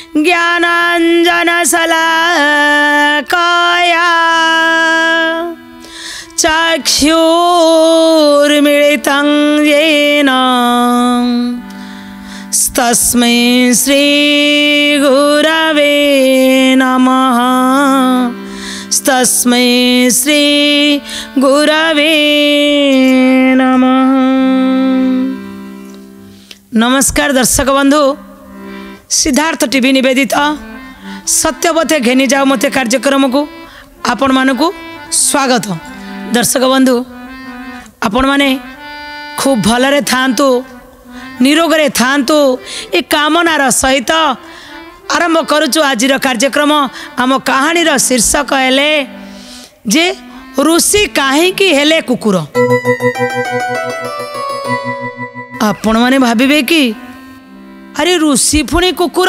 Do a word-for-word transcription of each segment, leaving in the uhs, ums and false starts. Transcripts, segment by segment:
ज्ञानाञ्जनशलाकया चक्षुर्मिलितं येन तस्मै श्रीगुरवे नमः। तस्मै श्रीगुरवे नमः। नमस्कार दर्शक बंधु, सिद्धार्थ टीवी निवेदित सत्यपथे घेनी जाओ मते कार्यक्रम को आपण मानकु स्वागत। दर्शक बंधु, आपण माने खूब भलरे थांतु, निरोगरे थांतु, ए कामनार सहित आरंभ करुचु आजिर कार्यक्रम। आम कहानीर शीर्षक हेले जे ऋषि काहींकी हेले कुकुर। आपण माने भाबिबे कि अरे ऋषि पुणी कुकुर,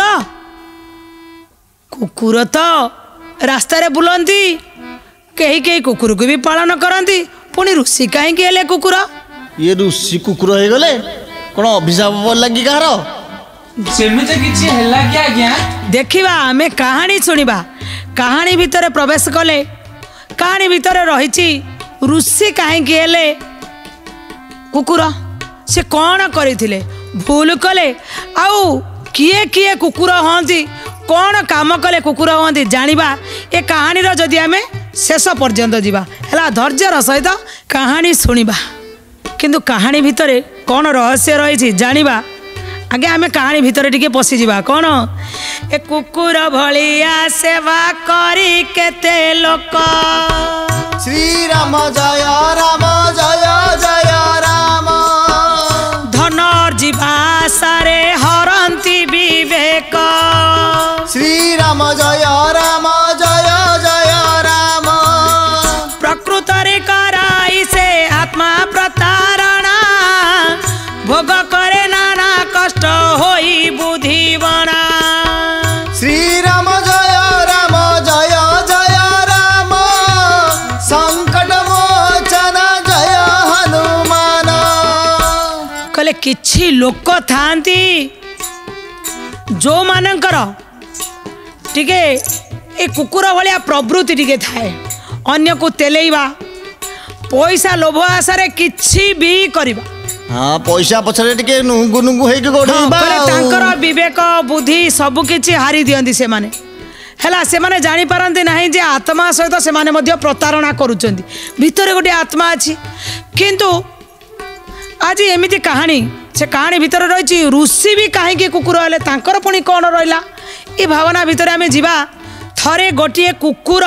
कुकुर तो रास्ता रे बुलंती, कहीं कहीं कुकुर को भी पालन करती, पुणी ऋषि काहींकी हेले कुकुर। ये ऋषि कुकुर हो गले कौन अभिशाप लगी कहार सेमिते किछि हल्ला क्या आज्ञा। देखिबा आमे कहानी सुनिबा। कहानी भितर प्रवेश कले कहानी भितर रहिछि ऋषि काहींकी हेले कुकुर, से कौन करथिले, भूल कले, आउ किए किए कुकुर हंती, कौन काम कले कुकुर हंती जानिबा ए कहानी रो जदि आमे शेष पर्यंत जीवा हला धैर्यर सहित कहानी सुनिबा। किंतु कहानी भितर कौन रहस्य रही जानिबा आगे आमे कहानी भितर टिके पशि जीवा। कौन ए कुकुर भलिया सेवा करी केते लोक। श्री राम जय राम जय जय राम। धनर्जीवा सारे हरंती विवेक। श्री राम जय राम जय जय राम। प्रकृतरे कराई से आत्मा प्रतारणा, भोग करे नाना कष्ट होई बुद्धि बना। श्री राम जय राम जय जय राम। संकट मोचन जय हनुमान। कहले किछि लोक थांती जो मानकर टिके ए कुकुर भलिया प्रवृत्ति टिके थाए, अन्य को तेलेइबा, पैसा लोभ आशारे किछि भी करिबा। हाँ पैसा पछरे टिके नुंगु नुंगु हेके गोढेइबा। तांकर विवेक बुद्धि सब किछि हारी दियंती से माने हला। से माने जानि पारंती नाही जे आत्मा सहित से माने मध्य प्रतारणा करूचंती, भितरे गोटे आत्मा अछि। किंतु आज एमिति कहानी, से कहानी भितर रहिछि ऋषि भी काहींकी कुकुर हेले, तांकर पुणी कौन रहिला ए भावना भितर आमे जीवा। थरे गोटिए कुकुर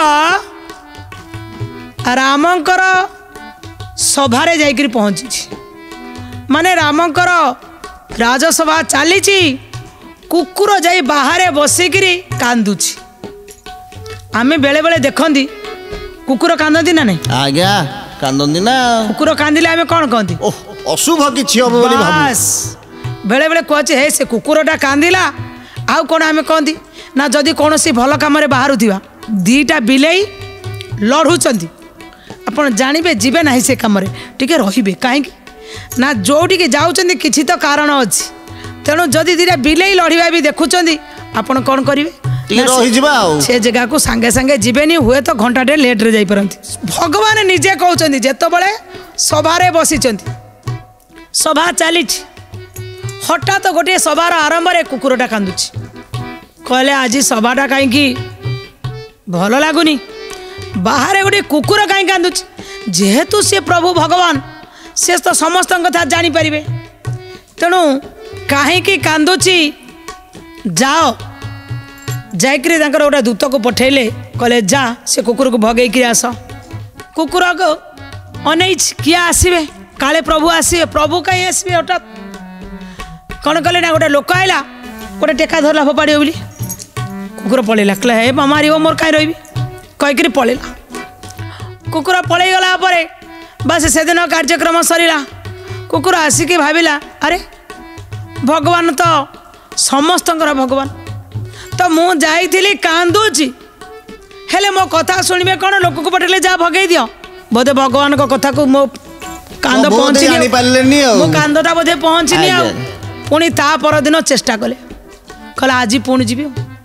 रामंकर सभारे जाइकरी पहुंची, माने रामंकर राजसभा चली, कुकुर जाई बाहरे बसिकी कांदुची। आमे बेले बेले देखंदी कुकुर कांदती ना नहीं आज्ञा, कांदती ना। कुकुर कांदिले आमे कोन कहंती अशुभ किछि हबो बोली भाबु। बस बेले बेले कहचे हे से कुकुरटा कांदिला, आउ कोन आमे कहंती ना जदी कोनोसी भल काम रे बाहरु थिबा दीटा बिलेई लढुचंती, आपण जानिबे जीवे नाही से काम रे टिके रहिबे काहे ना जोटी के जाउचंदी किछि तो कारण अछि। तेणु जदि दीटा बिलेई लढिबा भी देखुचंदी आपण कोन करिवे टिके रहि जिबा आ से जगह को संगे संगे जीवेनी हुए तो घंटाटे लेट रे जाई परंती। भगवान निजे कहउचंदी जेतबेले सभारे बसिचंती, सभा चली, हठात गोटे सभार आरंभ रे कुकुरटा कांदुची। कहले आज सभाटा कहीं भल लगुनि, बाहर गोटे कुकुर कहीं कांदुची। जेहेतु सी प्रभु भगवान से तो समस्त कथा जानी पारिबे, तेणु कहीं कांदुची जाओ जाइकरी गोटे दूत को पठेले, कहले जा से कुकुर को भगेकरी आस। कुकुर को अनै किए आसबे, काले प्रभु आसबे, प्रभु कहीं आसबे हठात कौन कले ना गोटे लोक आइला, गोटे टेका धरला फोपाड़ी बोली, कुकुर पलैला। कहला हे मारी मोर कहीं रही कहीकि पलैला। कुकुर पलै गला परे बस से दिन कार्यक्रम सरीला। कुकुर आसिकी भाविला अरे भगवान तो समस्तଙ୍କର भगवान, तो मु जाइथिली कांदुची हेले मो कथा सुनिबे कोन, लोक को पटेले जा भगेई दियो। बोधे भगवान को कथा को मो कांद पहुंची जानि पालेनी आ, मो कांदटा बोधे पहुंचीनी आ। पुणी ता पर दिन चेष्टा कले, कहला आज पुणी जीवी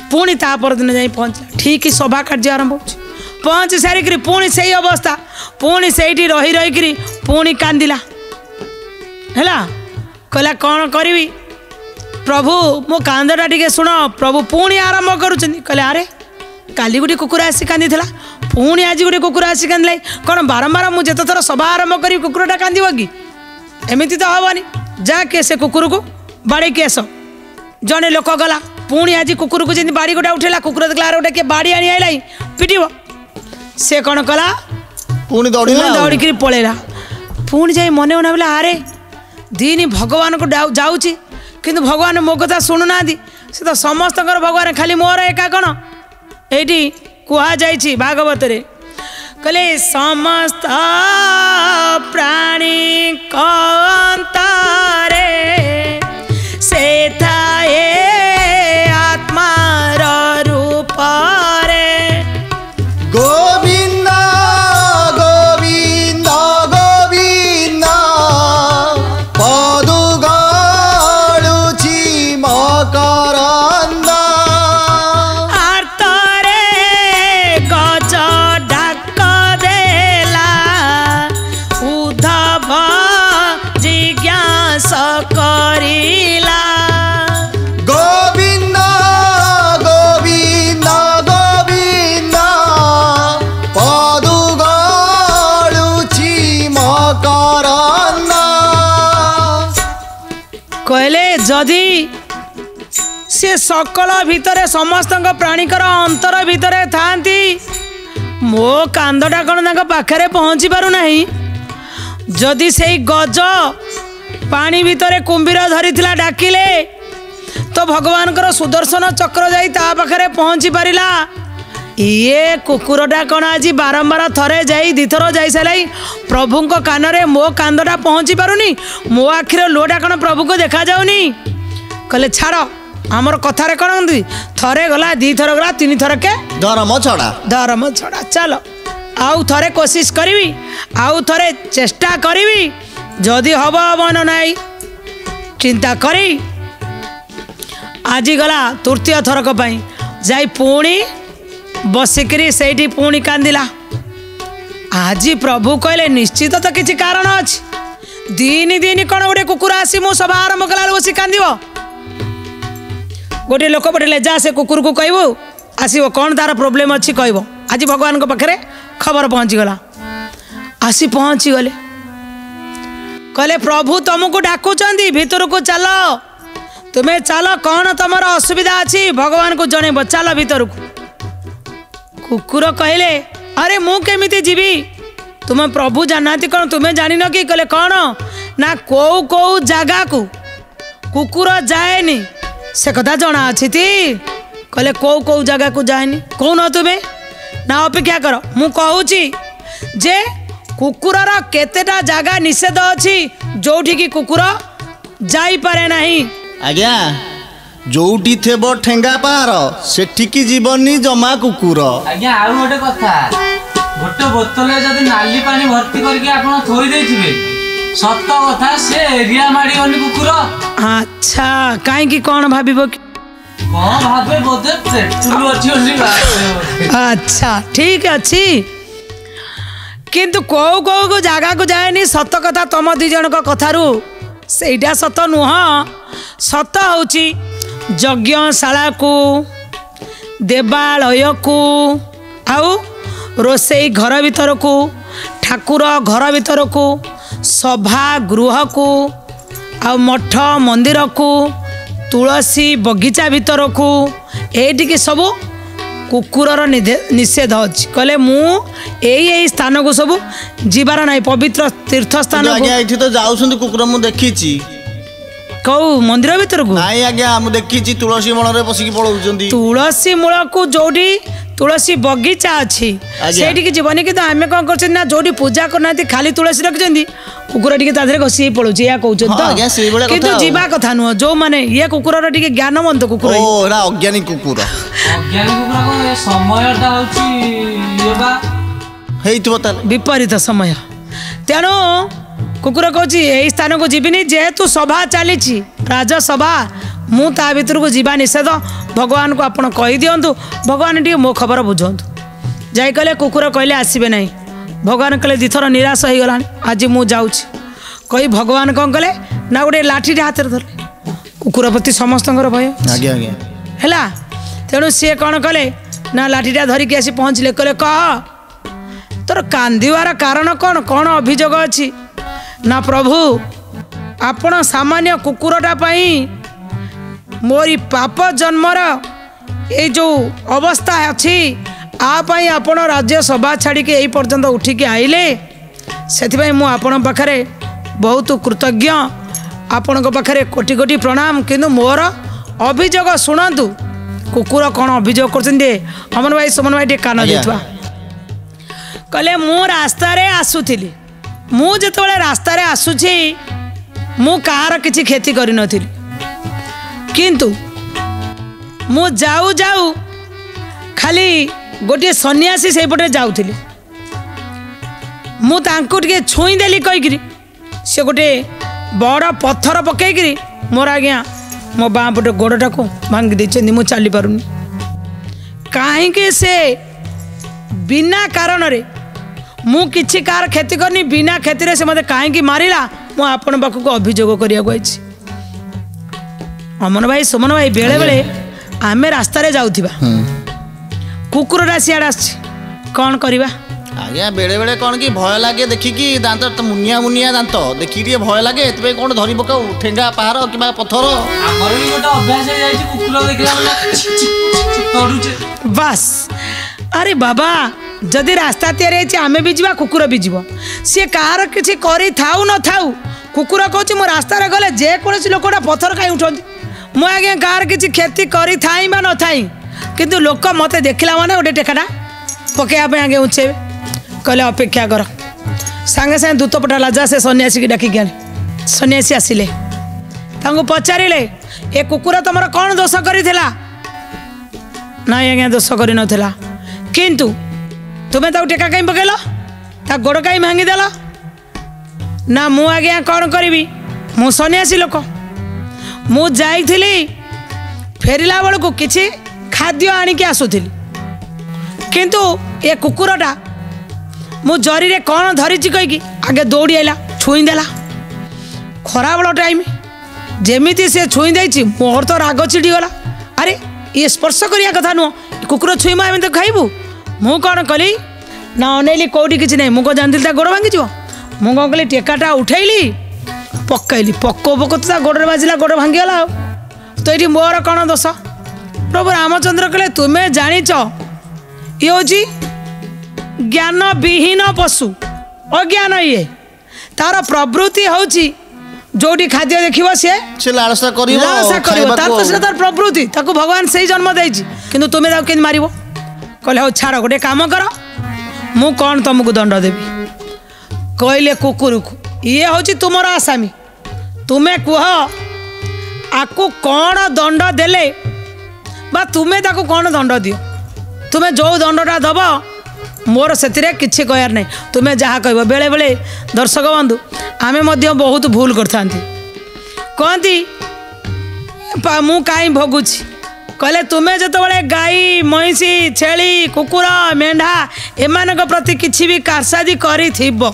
पुणी ता परदिन जाई पहुँचला ठीक सभा कार्य आरंभ हो पहुँच सारिकी पुणी से अवस्था पुणी से रही रही पुणी कांदिला है कहला कौन करी प्रभु मो कांदटा टे शुण प्रभु पुणी आरंभ करुँच कहले अरे काली गोटे कुकुर आसी कांदी पुणी आज गोटे कुकुर आसी कांदिला कौन बारंबार मुझे जिते थर सभा आरंभ करी कुकुरटा कांद कि एमती तो हेनी जाके से कुकुर को बाड़ी की आस जड़े लोक गला पुणी आज कुकुर को जमी बाड़ी गोटा उठेला कुकुर देखला गोटे किए बाड़ी आनी आईला पिटिब से कौन कला पुणी दौड़ी पलैला पुणी जा मन मना बोला अरे दीनी भगवान को जाऊँगी किंतु भगवान मो कथा शुणुना से तो समस्त भगवान खाली मोर एका कौन ये कहुई भागवत रे कहले समस्त प्राणी कंतारे से थाए आत्मार रूप रे गोविंद गोविंद गोविंद पदु गळुची मकरंद आर्तरे गज डाक देला उद्धव जिज्ञास करिला गोविंद गोविंद गोविंद पदु गळुची मकरंद कहले जदि से सकल भितरे समस्त प्राणीकर अंतर भितरे थांती मो कांदटा कौन तांको पाखरे पहुँची पारु नहीं जदि से गज पानी भितरे कुंभीर धरिथिला डाकिले तो भगवान कर सुदर्शन चक्र जाई ता पाखरे पहुँची पारिला ये कुकुरटा कौन आज बारंबार थरे जाई दिथर जाई सारे प्रभु कान रे मो कांदटा पहुँची पारुनी मो आखिर लोटा कौन प्रभु को देखा जाऊनी कहले छाड़ आमर कथारे कौन थरे गला दी थर गला तीन थर के धर्म छड़ा धर्म छड़ा चलो आउ थरे कोशिश करी आउ थरे चेष्टा करी जदि हब हब न नाई चिंता करी आज गला तृतीय थरक पाई जाई पुणी बसिकी से पुणी कांदिला आज प्रभु कहले निश्चित तो किसी कारण अच्छी दिन दिन कौन गोटे कुकुर आसी मु सभा आरंभ कला बस कांद गोटे लोक पटेले जा से कुकुर को कहबू आसब कौन तार प्रोब्लेम अच्छी कहब आज भगवान पाखे खबर पहुँचीगला आसी पहुँची गले कहले प्रभु तुमको डाकुचंदी भितर को चल तुम्हें चल कौन तुम असुविधा अच्छी भगवान को जनइब चल भितर को कुकुर कहले अरे मु केमिति जीवी तुम प्रभु जाना कौन तुम्हें जान न कि कहले कौन ना कौ कौ जगह को कुकुर जाएनी से कथा जना अच्छी थी कहले कौ कौ जगह को जाएनी कौन तुम्हें ना अपेक्षा कर मु कहूची जे कुकुरर केतेटा जगह निषेध अच्छी जोठी की कुकुर जाई पारे नहीं आज्ञा जोटी थेब ठेंगा पार सेठिकी जीवनी जमा कुकुर आज्ञा आउ गोटे कथा गोटे बोतल जदि नाली पानी भर्ती करके आपण थोई देथिबे सत कथा से एरिया माडी ओनी कुकुर अच्छा काहे की कौन भाबिबो कौन भाबे बोधे पेट्रोल अछि ओनी बात अच्छा ठीक अच्छी किंतु कौ कौ को जगह को जाएनी सत कथा तुम दी जन कथारू सेटा सत नुह सत होची यज्ञशाला को देवालय को आउ रोसई घर भीतर को ठाकुर घर भीतर को सभा गृह को आ मठ मंदिर को तुलसी बगीचा भीतर को ये सब कुकुरर निषेध अच्छी कहले मु यही स्थान को सब जीवार ना पवित्र तीर्थ स्थान ये तो जाऊँ कुकुर मु देखी कौ मंदिर भीतर को नाई आज्ञा मु देखी तुलसी मूल रे बसिकी पळौचंदी तुलसी मूल को जोड़ी तुलसी बगीचा अच्छी से जीवन कि आम कौन कर ना जोड़ी पूजा करना खाली तुलसी रखिंट कुकुर टी घसी पड़ोची या कहते किंतु जीवा कथा नुह जो मैंने ये कुकुर टे ज्ञानवंत कुकुर अज्ञानी कुकुर विपरीत समय तेणु कुकुर कहूँ यही स्थान को जीविनी जेहेतु सभा चली राजसभा मु ता भीतर को जीवा निषेध भगवान को आपण कही दिंतु भगवान टी मो खबर बुझंतु जाई कहले कुकुर कहले आसबे नहीं भगवान कहले दिथर निराश हो गला आज मु जाऊँ कही भगवान कौन कले ना गोटे लाठी हाथ में धरले कुकुर प्रति समस्त भय आज्ञा आज्ञा है तेणु सी कौन कले ना लाठीटा धरिकी आसी पहुँचले कहले कह तोर कांदिवार कारण कौन कौन अभियोग अच्छी ना प्रभु आपण सामान्य कुकुरटा पाई मोरी पाप जन्मर ये जो अवस्था अच्छी आपाई आपण राज्य सभा छाड़ी के यही पर्यंत उठिकी आइले से मु आपण पाखरे बहुत कृतज्ञ आपण पाखरे कोटि कोटि प्रणाम किंतु मोर अभियोग शुणु कुकुर कौन अभियोग कर अमन भाई सुमन भाई टे कान देवा कहले मु रास्ता आसुली मु जिते रास्ता आसुची मु कार किसी क्षति कर नथिली किंतु मु जाऊ जाऊ खाली गोटे सन्यासी से पटे जाऊली मु तांको टिके छुई देली कहीकि से गोटे बड़ पत्थर पकईकि मोर आज्ञा मो बाँ पटे गोड़टा को भांगी देछन मु चली पारुनी कहीं से बिना कारण रे मु किछि कार क्षति करनी बिना क्षति से मत कहीं मारिला मु आपण पाखक अभियोग करिया अमन भाई सुमन भाई बेले बेले आम रास्तार जाऊा कुकुरटा सियाड़ आस कौन करवा आज्ञा बेले बेले कौन कि भय लगे देखिकी दांत तो मुनिया मुनिया दांत देखिए टे भय लगे ए कौन धरी पकाऊ ठेंगा पहाड़ कि पत्थर आमर भी गोटे अभ्यास हो जाए कुकुर देखला बस अरे बाबा जदि रास्ता तैयारी आमे भी जा कुकुर भी जीव सी कार किसी कर थाऊ न थाऊ कुकुर कहूँ मो रास्तार गले जेकोसी लोकटा पत्थर कहीं उठती मु आज्ञा कार किसी क्षति कर थाई बा न थाई किंतु लोक मत देखला माने गोटे टेकाटा पकड़ा आगे उछेबे कहले अपेक्षा कर सांगे सांगे दूतपटा लाजा से सन्यासी की डाकिक आने सन्यासी आसिले तांको पचारिले ए कुकुर तुम कौन दोष करिथिला ना आज्ञा दोष कर नथिला किंतु तुम्हें ताऊ टेका कहीं पकेल ता गोड़ कहीं भांगीदेल ना मु आज्ञा कौन करी मु सन्यासी लोक मु जाइथिली फेरिला बेलू किछि खाद्य आनिकी आसुथिली किंतु ए कुकुरटा मु जरी रे कौन धरिची कहीकि आगे दौड़ी आइला छुई देला खराबल टाइम जेमिति से छुई देछि मोर तो राग चिड़ी गला अरे ये स्पर्श करिया कथा नुह कुकुर छुईमा एम तो खाइबू मु कौन कली ना अनेली कौटी किसी ना मुझे जानती गोड़ भांगी मु कौन कली टेकाटा उठेली पकईली पको पको तो गोड़े बाजिला गोड़ भांगीगला तो ये मोर कौन दोष प्रभु रामचंद्र कहले तुम्हें जानिच ये हूँ ज्ञान विहीन पशु अज्ञान ये तार प्रवृत्ति होची जोटी खाद्य देखिबो से से लालसा करिवो लालसा करिवो तार तो से तार प्रवृत्ति ताको भगवान सही जन्म देछि किंतु तुमे ताको केन मारिबो कहले हो छाड़ गोटे काम कर मु कौन तुमको दंड देवी कहले कुकुर को ये हूँ तुमर आसामी तुम्हें कह आकु कौन दंड देले बा तुम्हें ताको कौन दंड दियो तुम्हें जो दंडटा दब मोर से किसी कहर नहीं तुम्हें जहाँ कह बेले बेले दर्शक बंधु आमे मध्य बहुत भूल करता कहती मु कहीं भोगुची कहले तुम्हें जिते गाई महिषी छेली कुकुर मेढ़ा एमान प्रति किसी भी कारसादी करी थिबो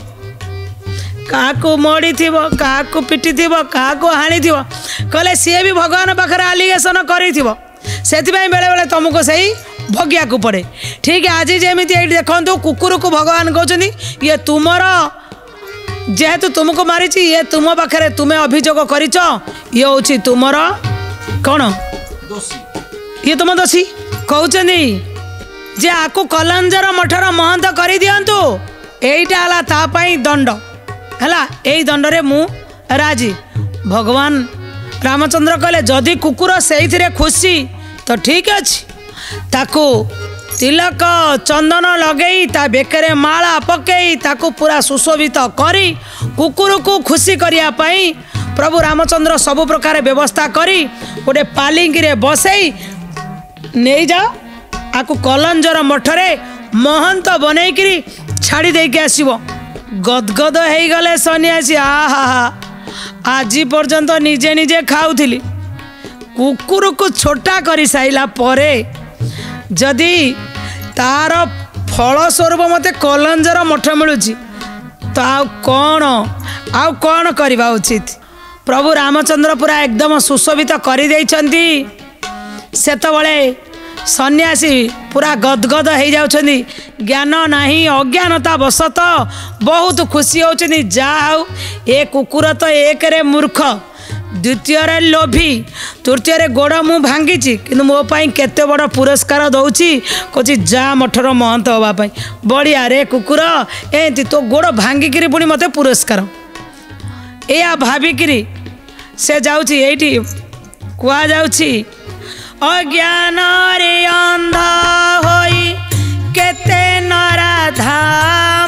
काकू मोड़ी थिबो काकू पिटी थिबो काकू हाणी थिबो कहले सी भी भगवान पाखे आलिगेसन करी थिबो सेथिबाई बेले बेले तुमको सही भोगिया को पड़े ठीक है आज जमी देखो कुकुर को भगवान कहते ये तुमर जेहेतु तुमको मारी ये तुम पाखे तुम्हें अभियोग करिच ये हूँ तुमर कौन दोषी ये तुम दोषी कहते जे आकु कलंजर मठर महंत कर दिंतु यहीटा तापाई दंड है यही दंड रे मु राजी भगवान रामचंद्र कहले जदि कुकुर से खुशी तो ठीक अच्छे ताकू तिलक चंदन लगेई ता बेकरे माला पकई ताकू पूरा सुशोभित करी कुकुर को खुशी करिया पाई प्रभु रामचंद्र सबु प्रकार व्यवस्था करी गोटे पालिंगी रे बसई नहीं जाओ आकु कलंजर मठरे महंत बनईकरी छाड़ी देके आसीबो गदगद हो गले सन्यासी आहा आज पर्यंत निजे निजे खाऊली कुकुर को छोटा कर साइला परे जदि तार फल स्वरूप मते कलंजर मठ मिलूँ तो आउ कौन आउ कौन करवा उचित। प्रभु रामचंद्र पूरा एकदम सुशोभित कर देइछंती। सेतबळे सन्यासी पूरा गदगद हो जाउछंती। ज्ञान नाही अज्ञानता बसत बहुत खुशी होउछंती। जाऊ ए कुकुर तो एक रे मूर्ख, द्वितीय रे लोभी, तृतीय रे गोड़ मु भांगी कि मो पाई केते बड़ पुरस्कार दउची कोची जा मठर महंत होबा पाई। बढ़िया रे कुकुर एंती तो गोड़ भांगिकी पुणी मते पुरस्कार या भाविकी से जाउची। एठी कुआ जाउची अज्ञान रे अंधा होई केते नराधाम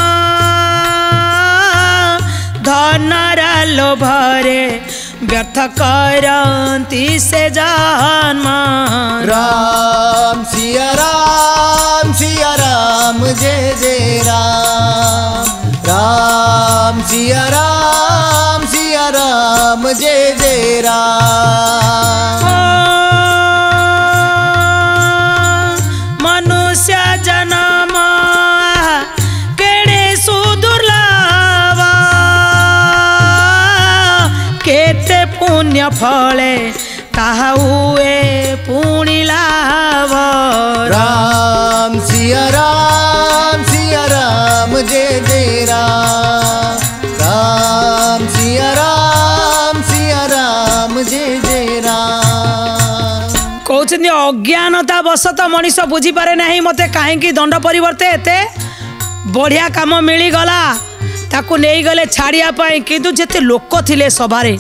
धनरा लोभरे व्यर्थ करती से जन्म। राम सिया राम सिया राम जय जय राम। राम सिया राम सिया राम जय जय राम। मनुष्य जन्म केड़े सुदुर्लभ केते पुण्य फले ताहा हुए पुणी लाभ। राम सिया राम सिया राम जय जय राम। राम सिया राम सिया राम जय जय राम। कहते अज्ञानता बसत मनीष बुझी पारे नहीं मते कहीं दंड परिवर्ते एते बढ़िया काम मिलीगला ताकू नहीं गले छाड़िया पाई। किंतु जेते लोक थिले सभारे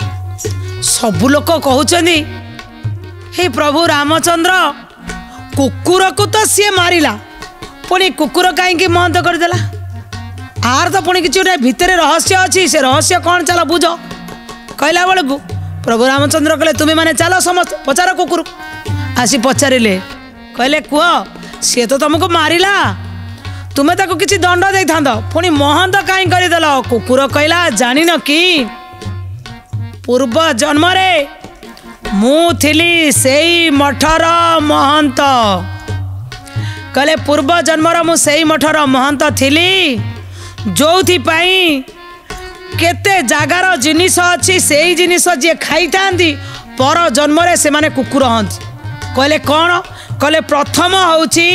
सबु लोक कहउचंदी हे प्रभु रामचंद्र कुकुर को तो सी मारिला पुणी कुकुर कहीं महंत करदेला। आर तो पुणी किसी भितर रहस्य अच्छी से रहस्य कौन चल बुझ कहला बेलू प्रभु रामचंद्र कहले तुम्हें माने चलो समस्त पचार कुकुर आसी पचारे कहले कह सी तो तुमको मारिला तुम्हें ताको किसी दंड दे था पुणी महंत कहीं करदेल। कुकुर कहला जानिन कि पूर्व जन्म रे मु थिली सेई मठर महंत। कहले पूर्व जन्मर मु सेई मठर महंत थिली जो पाई केते जागार जिनिस अच्छी से जिनिस जे खाई थांती पर जन्म रे से माने कुकुर हंती। कहले कौन कहले प्रथम होउची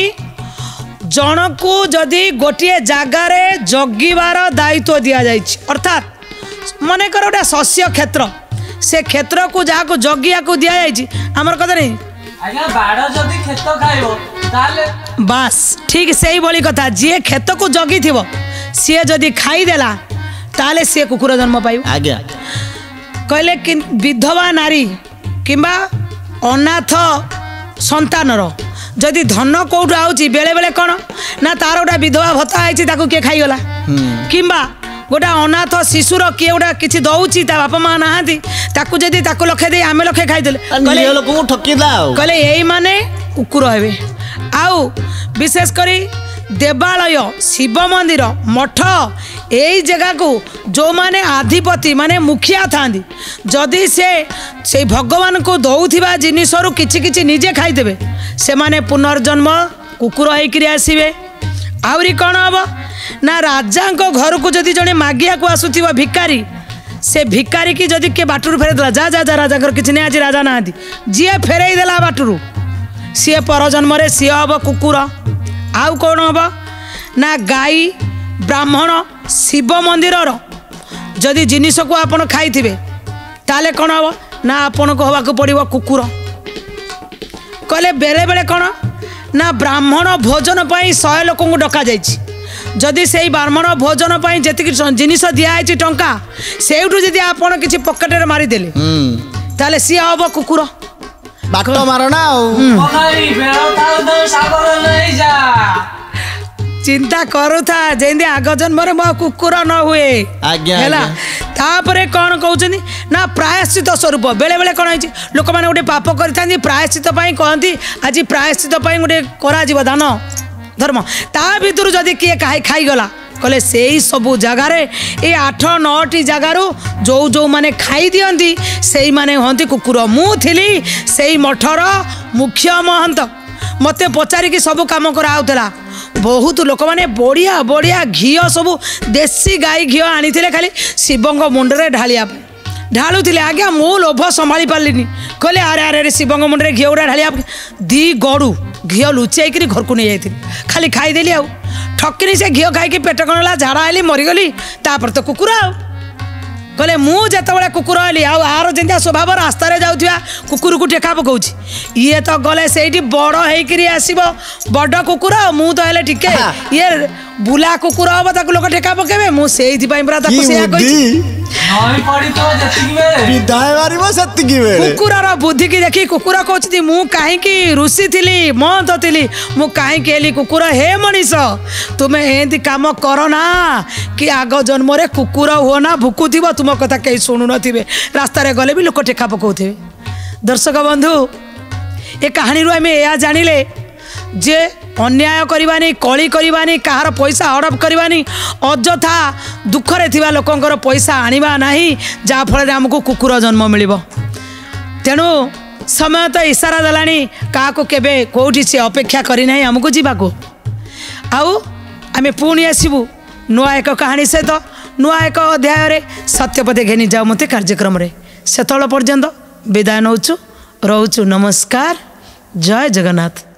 जन को जदि गोटे जगार जगिबार दायित्व दिया जाइछि अर्थात मन कर गोटे शस्य क्षेत्र से क्षेत्र को जहाँ को जगिया को दिया जाइछि हमर कथा नहीं आज्ञा बाड़ जदि खेत खाइबो ताले बास ठीक से ही बोली कथा जी खेत को जगी थिबो सी जदि खाईदेला ताले सी कुकुर जन्म पाइब। आज्ञा कहले कि विधवा नारी किंबा अनाथ संतानर जदि धन कौटू आउची बेले बेले कौन ना तार गोटा विधवा भत्ता आइछि ताकू किए खाईगला किंबा गोटा अनाथ शिशुर किए गोटा किसी दौची ता बापा माँ नहांती ताकू जदि ताकू लखे दे आमे लखे खाईदेले कहले यही माने कुकुर हेबे। आउ विशेष करी देवालय शिव मंदिर मठ यही जगह को जो माने आधिपति माने मुखिया था जदि से से भगवान को दौथिबा जिनिसरु किछि किछि निजे खाईदेबे से माने पुनर्जन्म कुकुर होइकरी आसीबे। आउरी कौन हम ना राजा घर को जदि जड़े मागिया को आसुथिबा भिकारी से भिकारी की जदि के बाटुरु फेरे देला जा जा जा राजा घर किछि नै आज राजा नांती जी फेरई देला बाटुरु सी पर जन्म रे सी हम कुकुर। आउ कौन हम ना गाई ब्राह्मण शिव मंदिर जदि जिनिस को आपण खाई ताले कौन हम ना आपण को हवा पड़ो कुकुर। कहले बेले बेले कौन ना ब्राह्मण भोजन पाई शहे लोक को डका जाइछि जदि से ब्राह्मण भोजन पाई जेतिक जिनिस दिखाई टंका सेठू जदि आपण किसी पकेट रे मारिदेले ताले सी हम कुकुर बाट मारना चिंता करूथा जेंदी आग जन्म मो कुकुर न हुए है तापरे कौन कहते ना प्रायश्चित स्वरूप बेले बेले कौन है लोक मैंने गोटे पाप कर प्रायश्चित कहती आज प्रायश्चित गोटे कर दान धर्म ता भर जदि किए खाईगला कहले से सबू जगार ये आठ नौटी जगार जो जो मैंने खाई दियंती से माने हंती कुकुर मु थिली से मठर मुख्य महंत मते पचारिकी सब काम कराउला बहुत लोक मैंने बढ़िया बढ़िया घी सब देसी गाई घी आनी खाली शिवंग मुंडरे ढालिया ढालुले आज्ञा मो लोभ संभाली पार्लिनी कहले अरे अरे शिवंग मुंडरे घी गुड़ा ढालिया दी गड़ू घी लुचेक घर को नहीं जाती खाली खाईदेली आउ ठकिनी से घी खाई पेट कणला झाड़ा आली मरीगली तापर तो कुकुर आउ कहले मु जिते कुकुर आली आर जमिया स्वभाव रास्त जाऊा कुकुर को टेका पकाउछि ये तो गले से बड़ होकर आसब बड़ कुकुर मु तो हेले टिके ये बुला कुकुर हम ताको लोक टेका पकेबे मु सेहि पूरा कुकुर बुद्धि की देखी कुकुर कहते मु कहीं रुषि थी महंत थी मु कहीं कुकुर हे मनीष तुम्हें एमती काम कर ना कि आग जन्म रे कुकुर हो ना भुकुव तुम कथा कहीं शुणु थे रास्त गले भी लोक टेका पकाउथे। दर्शक बंधु ए कहानी आम यह जानिले जे अन्याय करवानी कली करवानी कहार पैसा हड़प करवानी अଯଥା दुखरे थिबा लोकंकर पैसा आनिबा नाही जा फल आमको कुकुर जन्म मिलिबो। तेणु समय तो इशारा देलानी का केबे कोठी से अपेक्षा करी नाही हमको जीवाको आउ आमे पुणी आसीबु नुआ एक कहानी सहित नुआ एक अध्याय रे सत्यपथे घेनी जाऊ मते कार्यक्रम रे सेतल पर्यंत विदाय नौचु रोचु। नमस्कार, जय जगन्नाथ।